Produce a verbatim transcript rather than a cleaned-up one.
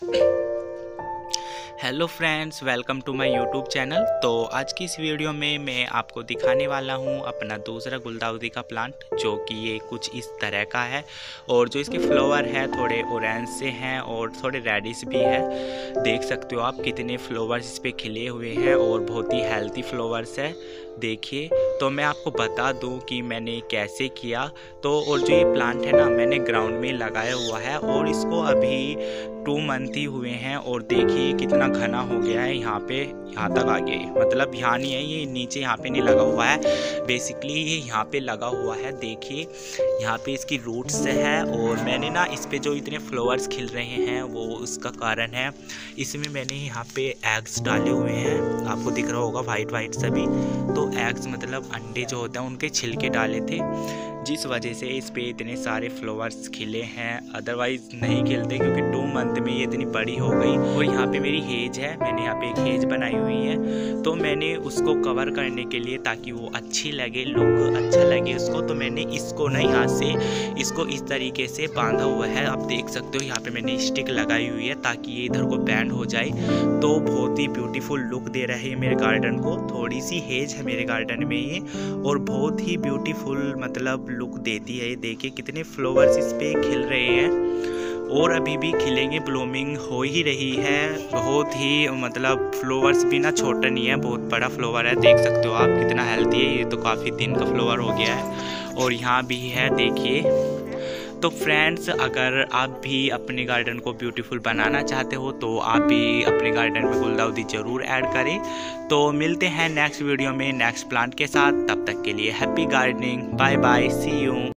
Hello friends, welcome to my YouTube channel. तो आज की इस वीडियो में मैं आपको दिखाने वाला हूं अपना दूसरा गुलदाउदी का प्लांट, जो कि ये कुछ इस तरह का है। और जो इसके फ्लावर है थोड़े ऑरेंज से हैं और थोड़े रेडिश भी है। देख सकते हो आप कितने फ्लावर्स इस पे खिले हुए हैं और बहुत ही हेल्थी फ्लावर्स है। देखिए, तो मैं आपको बता दूं कि मैंने कैसे किया। तो और जो ये प्लांट है ना, मैंने ग्राउंड में लगाया हुआ है और इसको अभी टू मंथ ही हुए हैं। और देखिए कितना घना हो गया है, यहाँ पे यहाँ तक आ गया है। मतलब यहाँ नहीं है, ये नीचे यहाँ पे नहीं लगा हुआ है, बेसिकली ये यहाँ पे लगा हुआ है। देखिए यहाँ पे इसकी रूट्स है। और मैंने ना इस पे जो इतने फ्लावर्स खिल रहे हैं वो उसका कारण है, इसमें मैंने यहाँ पे एग्स डाले हुए हैं, आपको दिख रहा होगा वाइट वाइट सभी। तो एग्स मतलब अंडे जो होते हैं उनके छिलके डाले थे, जिस वजह से इस पे इतने सारे फ्लावर्स खिले हैं। अदरवाइज नहीं खिलते, क्योंकि टू मंथ में ये इतनी बड़ी हो गई। और यहाँ पे मेरी हेज है, मैंने यहाँ पे एक हेज बनाई हुई है। तो मैंने उसको कवर करने के लिए, ताकि वो अच्छी लगे, लुक अच्छा लगे उसको, तो मैंने इसको ना यहाँ से इसको इस तरीके से बांधा हुआ है। आप देख सकते हो यहाँ पे मैंने स्टिक लगाई हुई है, ताकि ये इधर को बैंड हो जाए। तो बहुत ही ब्यूटीफुल लुक दे रहे हैं मेरे गार्डन को। थोड़ी सी हेज है मेरे गार्डन में ये, और बहुत ही ब्यूटीफुल मतलब लुक देती है। ये देखिए कितने फ्लावर्स इस पे खिल रहे हैं और अभी भी खिलेंगे, ब्लूमिंग हो ही रही है। बहुत ही मतलब फ्लावर्स भी ना छोटा नहीं है, बहुत बड़ा फ्लावर है। देख सकते हो आप कितना हेल्दी है। ये तो काफ़ी दिन का फ्लावर हो गया है। और यहाँ भी है, देखिए। तो फ्रेंड्स, अगर आप भी अपने गार्डन को ब्यूटीफुल बनाना चाहते हो तो आप भी अपने गार्डन में गुलदाउदी ज़रूर ऐड करें। तो मिलते हैं नेक्स्ट वीडियो में नेक्स्ट प्लांट के साथ। तब तक के लिए happy gardening, bye bye, see you.